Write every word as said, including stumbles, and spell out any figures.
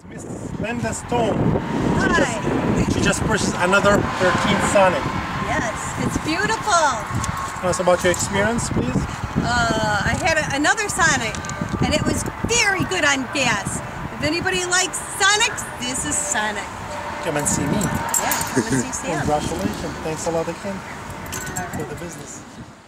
Miss Linda Stone. She Hi. just, she just purchased another thirteen Sonic. Yes, it's beautiful. Tell us about your experience, please. Uh, I had a, another Sonic, and it was very good on gas. If anybody likes Sonics, this is Sonic. Come and see me. Yeah, come and see Sam. Congratulations. Thanks a lot again All right. for the business.